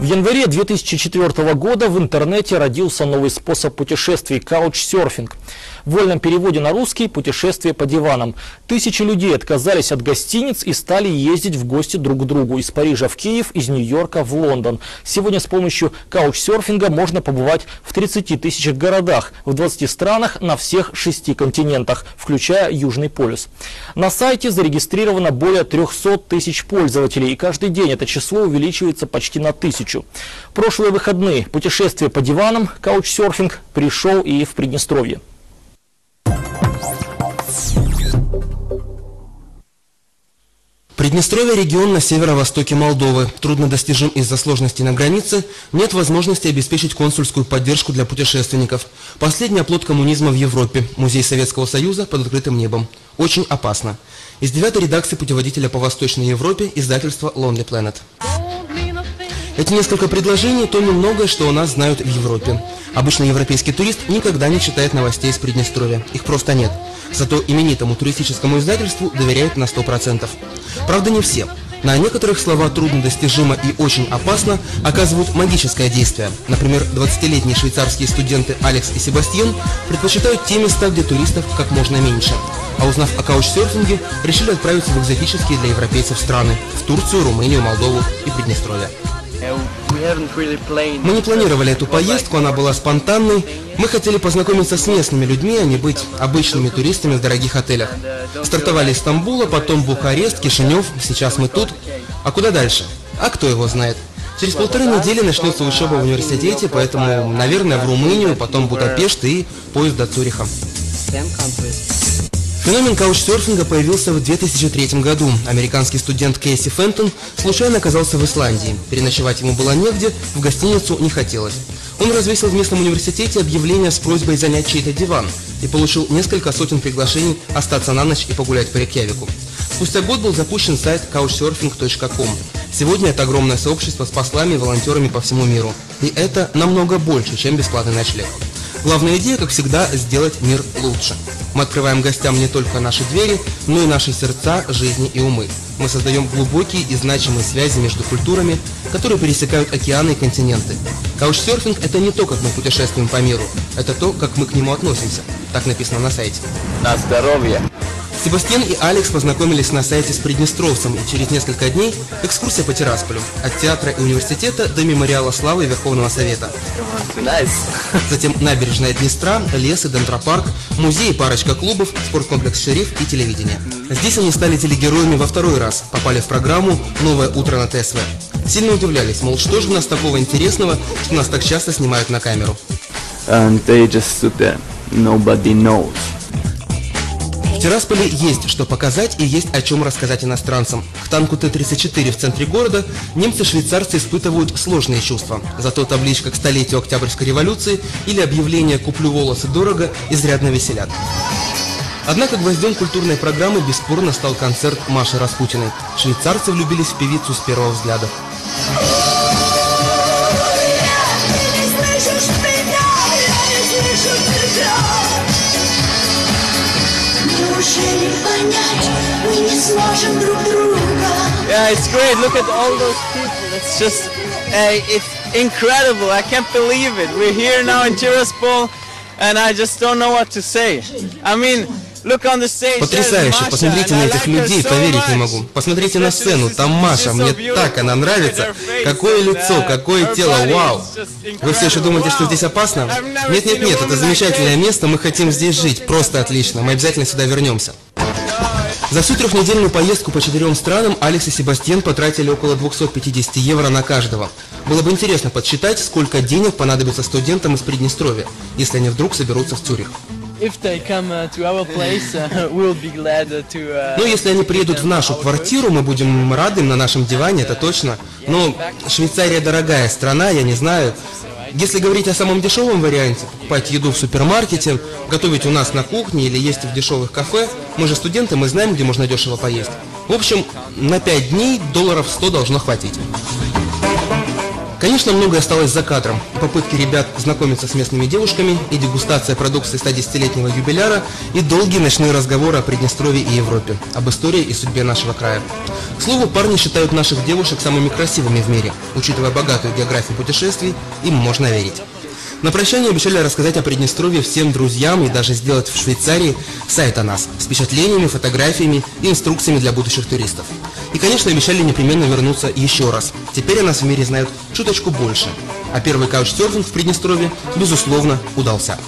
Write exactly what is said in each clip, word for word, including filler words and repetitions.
январе две тысячи четвёртого года в интернете родился новый способ путешествий – каучсерфинг. В вольном переводе на русский – путешествие по диванам. Тысячи людей отказались от гостиниц и стали ездить в гости друг к другу из Парижа в Киев, из Нью-Йорка в Лондон. Сегодня с помощью каучсерфинга можно побывать в тридцати тысячах городах, в двадцати странах на всех шести континентах, включая Южный полюс. На сайте зарегистрировано более трёхсот тысяч пользователей, и каждый день это число увеличивается почти на тысячу. Прошлые выходные путешествие по диванам, каучсерфинг, пришел и в Приднестровье. Приднестровье – регион на северо-востоке Молдовы. Труднодостижим из-за сложностей на границе, нет возможности обеспечить консульскую поддержку для путешественников. Последний оплот коммунизма в Европе. Музей Советского Союза под открытым небом. Очень опасно. Из девятой редакции путеводителя по Восточной Европе издательства Lonely Planet. Эти несколько предложений – то немногое, что о нас знают в Европе. Обычно европейский турист никогда не читает новостей из Приднестровья. Их просто нет. Зато именитому туристическому издательству доверяют на сто процентов. Правда, не все. На некоторых слова «труднодостижимо» и «очень опасно» оказывают магическое действие. Например, двадцатилетние швейцарские студенты Алекс и Себастьян предпочитают те места, где туристов как можно меньше. А узнав о каучсерфинге, решили отправиться в экзотические для европейцев страны – в Турцию, Румынию, Молдову и Приднестровье. Мы не планировали эту поездку, она была спонтанной. Мы хотели познакомиться с местными людьми, а не быть обычными туристами в дорогих отелях. Стартовали из Стамбула, потом Бухарест, Кишинев, сейчас мы тут. А куда дальше? А кто его знает? Через полторы недели начнется учеба в университете, поэтому, наверное, в Румынию, потом Будапешт и поезд до Цюриха. Феномен каучсерфинга появился в две тысячи третьем году. Американский студент Кейси Фентон случайно оказался в Исландии. Переночевать ему было негде, в гостиницу не хотелось. Он развесил в местном университете объявление с просьбой занять чей-то диван и получил несколько сотен приглашений остаться на ночь и погулять по Рейкьявику. Спустя год был запущен сайт каучсерфинг точка ком. Сегодня это огромное сообщество с послами и волонтерами по всему миру. И это намного больше, чем бесплатный ночлег. Главная идея, как всегда, сделать мир лучше. Мы открываем гостям не только наши двери, но и наши сердца, жизни и умы. Мы создаем глубокие и значимые связи между культурами, которые пересекают океаны и континенты. Каучсерфинг – это не то, как мы путешествуем по миру, это то, как мы к нему относимся. Так написано на сайте. На здоровье! Себастьян и Алекс познакомились на сайте с приднестровцем, и через несколько дней экскурсия по Тирасполю. От театра и университета до мемориала славы Верховного Совета. Nice. Затем набережная Днестра, лес и дендропарк, музей, парочка клубов, спорткомплекс «Шериф» и телевидение. Здесь они стали телегероями во второй раз, попали в программу «Новое утро» на ТСВ. Сильно удивлялись, мол, что же у нас такого интересного, что нас так часто снимают на камеру. And they just stood there. Nobody knows. В Тирасполе есть что показать и есть о чем рассказать иностранцам. К танку Т тридцать четыре в центре города немцы-швейцарцы испытывают сложные чувства. Зато табличка к столетию Октябрьской революции или объявление «Куплю волосы дорого» изрядно веселят. Однако гвоздем культурной программы бесспорно стал концерт Маши Распутиной. Швейцарцы влюбились в певицу с первого взгляда. Yeah, it's great. Look at all those people. It's just, uh, it's incredible. I can't believe it. We're here now in Tiraspol, and I just don't know what to say. I mean, look on the stage. Потрясающе. Посмотрите на этих людей, поверить не могу. Посмотрите на сцену. Там Маша. Мне так она нравится. Какое лицо, какое тело. Вау. Вы все еще думаете, что здесь опасно? Нет, нет, нет. Это замечательное место. Мы хотим здесь жить. Просто отлично. Мы обязательно сюда вернемся. За всю трехнедельную поездку по четырем странам Алекс и Себастьян потратили около двухсот пятидесяти евро на каждого. Было бы интересно подсчитать, сколько денег понадобится студентам из Приднестровья, если они вдруг соберутся в Цюрих. Ну, если они приедут в нашу квартиру, мы будем рады им на нашем диване, это точно. Но Швейцария дорогая страна, я не знаю. Если говорить о самом дешевом варианте, покупать еду в супермаркете, готовить у нас на кухне или есть в дешевых кафе, мы же студенты, мы знаем, где можно дешево поесть. В общем, на пять дней долларов сто должно хватить. Конечно, многое осталось за кадром. И попытки ребят знакомиться с местными девушками, и дегустация продукции ста десятилетнего юбиляра, и долгие ночные разговоры о Приднестровье и Европе, об истории и судьбе нашего края. К слову, парни считают наших девушек самыми красивыми в мире. Учитывая богатую географию путешествий, им можно верить. На прощание обещали рассказать о Приднестровье всем друзьям и даже сделать в Швейцарии сайт о нас с впечатлениями, фотографиями и инструкциями для будущих туристов. И, конечно, обещали непременно вернуться еще раз. Теперь о нас в мире знают чуточку больше. А первый каучсерфинг в Приднестровье, безусловно, удался.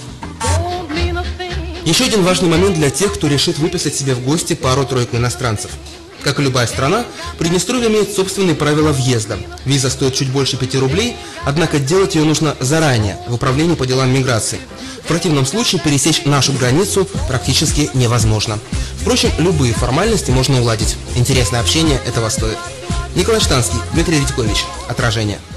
Еще один важный момент для тех, кто решит выписать себе в гости пару-тройку иностранцев. Как и любая страна, Приднестровье имеет собственные правила въезда. Виза стоит чуть больше пяти рублей, однако делать ее нужно заранее, в управлении по делам миграции. В противном случае пересечь нашу границу практически невозможно. Впрочем, любые формальности можно уладить. Интересное общение этого стоит. Николай Штанский, Дмитрий Редькович. Отражение.